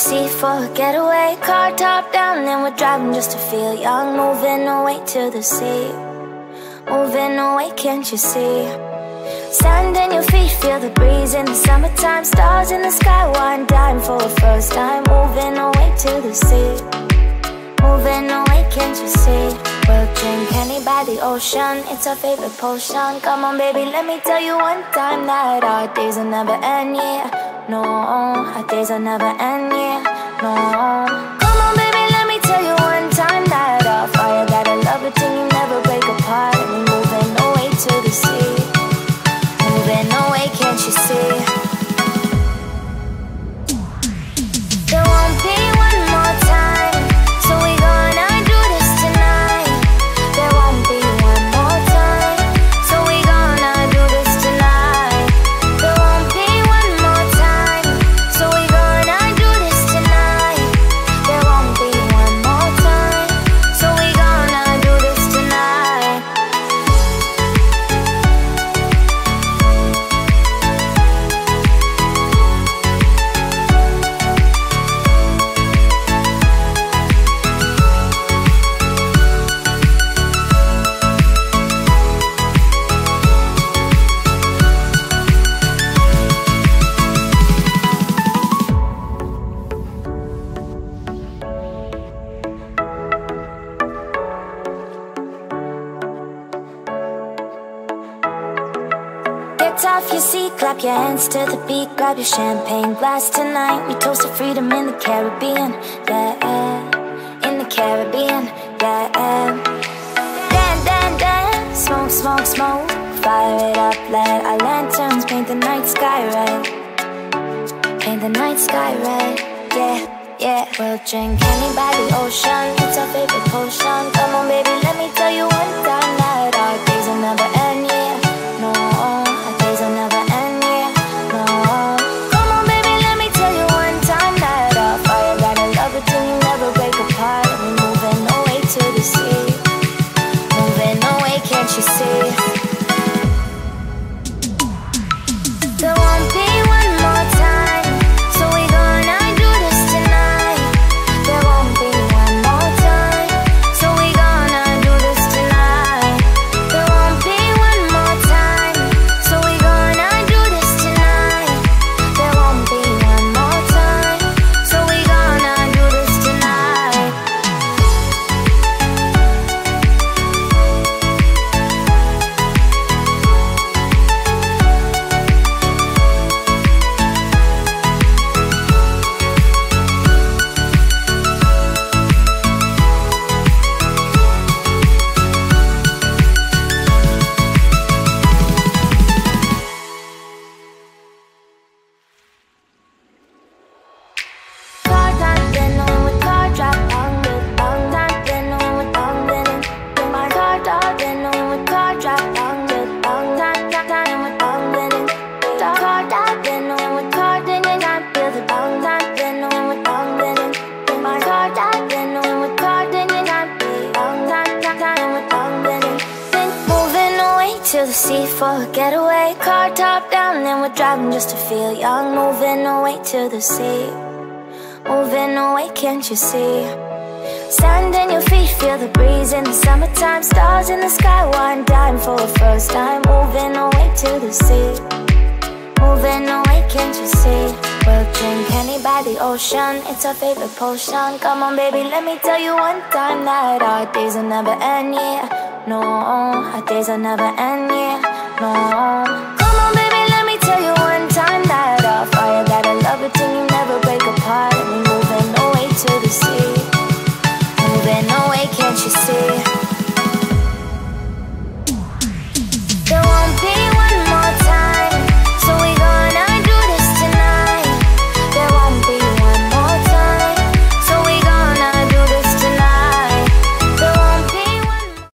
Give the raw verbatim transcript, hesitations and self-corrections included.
sea for a getaway. Car top down and we're driving just to feel young. Moving away to the sea, moving away, can't you see? Stand on your feet, feel the breeze in the summertime. Stars in the sky, one dime for a first time. Moving away to the sea, moving away, can't you see? We'll drink honey by the ocean, it's our favorite potion. Come on baby, let me tell you one time that our days will never end, yeah. No, our days will never end, yeah. No. Come on baby, let me tell you one time that our fire got a love it till you never break apart. And we're moving away to the sea, moving away, can't you see? There won't be one more time, so we gonna do this tonight. There won't be one more time, so we gonna do this tonight. There won't be one more time, so we gonna do this tonight. There won't be one more time, so we gonna do this tonight. Get off your seat, clap your hands to the beat. Grab your champagne glass tonight. We toast to freedom in the Caribbean, yeah, in the Caribbean, yeah. Dan, dan, dan, smoke, smoke, smoke. Fire it up, let our lanterns paint the night sky red. Paint the night sky red, yeah, yeah. We'll drink honey by the ocean, it's our favorite potion. Come on baby, let me tell you one time that our days will never end, yeah. No, our days will never end, yeah. No. Come on baby, let me tell you one time that our fire got a love it till you never break apart. And we're moving away to the sea, moving away, can't you see? There won't be one more time, so we gonna do this tonight. There won't be one more time, so we gonna do this tonight. There won't be one more time, so we gonna do this tonight. There won't be one more time, so we gonna do this tonight. Car top, then on with car drop, on with on top, then on with on with it. Then my car top, then on with car drop, on with on top, top, time with on with it. Car top, then on with car, then you got feel the on top, then on with on with it. Then my car top, then on with car, then you got feel on top, top, time with on with it. Then moving away to the sea for a getaway. Car top down, then we're driving just to feel young. Moving away to the sea, moving away, can't you see? Stand on your feet, feel the breeze in the summertime. Stars in the sky, one dime for a first time. Moving away to the sea, moving away, can't you see? We'll drink honey by the ocean, it's our favorite potion. Come on baby, let me tell you one time that our days will never end, yeah. No, our days will never end, yeah. No. Come on baby, let me tell you one time that our fire got a love it till you never break apart. And we're moving away to the sea, moving away, can't you see?